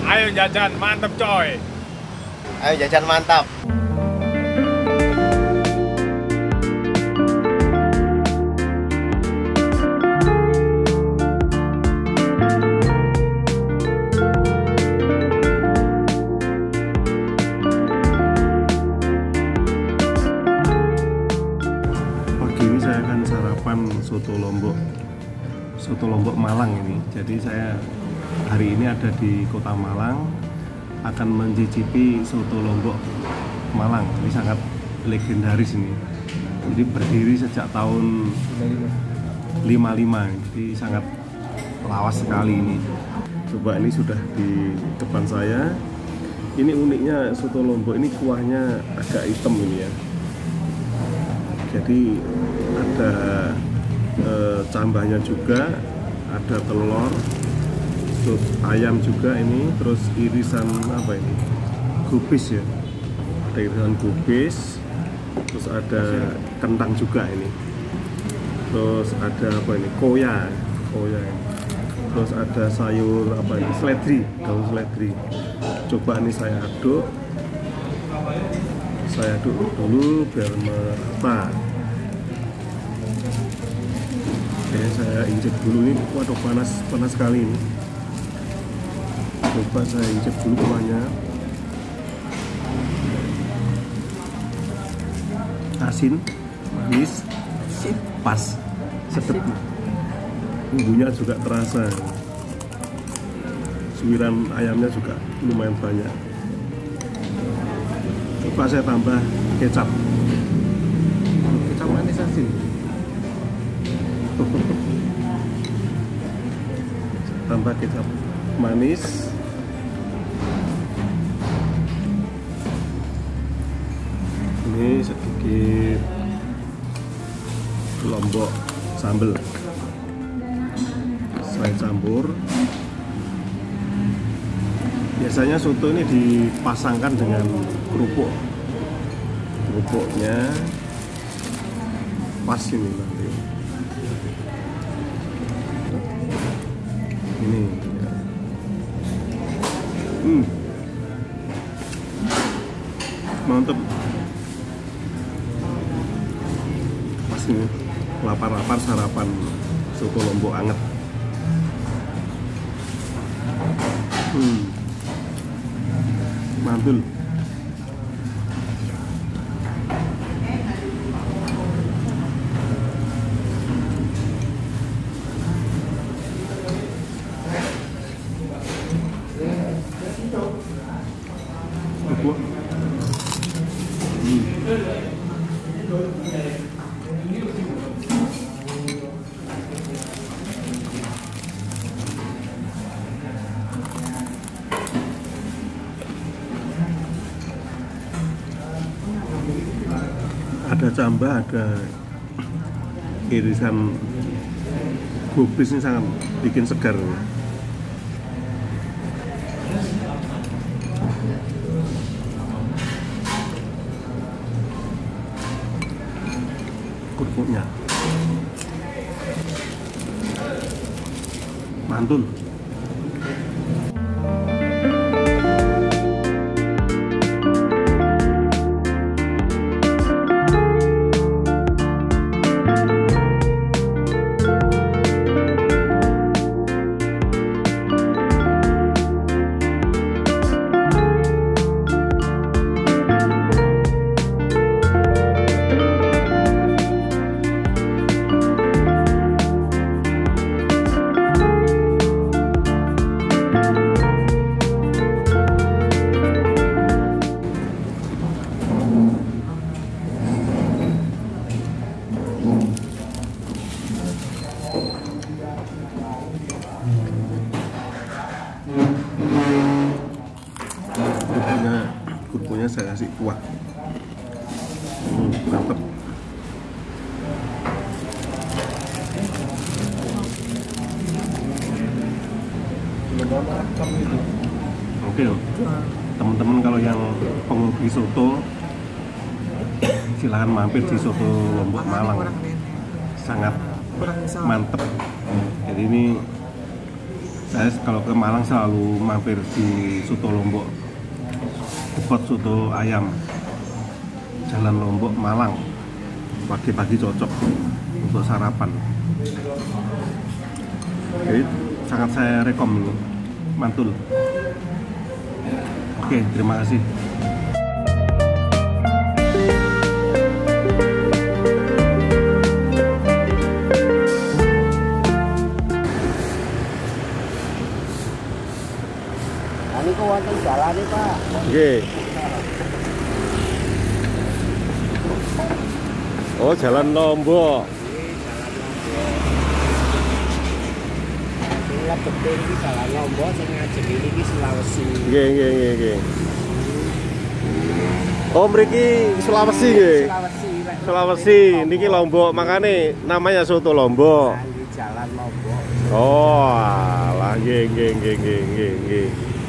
Ayo jajan, mantep coy. Ayo jajan mantap. Pagi ini saya akan sarapan soto Lombok Malang ini. Jadi saya hari ini ada di Kota Malang, akan mencicipi soto Lombok Malang. Ini sangat legendaris ini. Jadi berdiri sejak tahun 55, jadi sangat lawas sekali ini. Coba ini sudah di depan saya. Ini uniknya soto Lombok ini kuahnya agak hitam ini ya. Jadi ada cambahnya juga, ada telur, terus ayam juga ini, terus irisan apa ini? Gubis ya. Ada irisan gubis, terus ada kentang juga ini. Terus ada apa ini? Koya ini. Terus ada sayur apa ini? Seledri, daun seledri. Coba ini saya aduk. Saya aduk dulu biar merata. Oke, saya incip dulu ini. Waduh, panas sekali ini. Coba saya incip dulu kuahnya. Asin, manis, pas, sedap. Bumbunya juga terasa. Suiran ayamnya juga lumayan banyak. Coba saya tambah kecap. Kecap manis asin. Tambah kecap manis. Ini sedikit lombok sambal. Saya campur. Biasanya soto ini dipasangkan dengan kerupuk. Kerupuknya pas ini nanti. Ini ya. Mantep. Pas ini lapar-lapar sarapan soto Lombok anget. Mantul. Ada cambah, ada irisan gubis, ini sangat bikin segar. Kerupuknya mantul. Kerupuknya saya kasih kuah. Mantap. Oke, teman-teman kalau yang penghobi soto silahkan mampir di soto Lombok Malang, sangat mantep. Jadi ini Saya kalau ke Malang selalu mampir di Soto Lombok, depot soto ayam, Jalan Lombok Malang. Pagi-pagi cocok untuk sarapan. Jadi sangat saya rekom ini, mantul. Oke, terima kasih. Ini kok wonten jalan nih Pak. Oke. Oh, Jalan Lombok. Ini betul iki jalan Lombok sing ngajeng iki Sulawesi. Nggih. Oh, mriki Sulawesi nggih. Sulawesi niki Lombok, makane namanya soto Lombok. Di Jalan Lombok. Oh, alah nggih.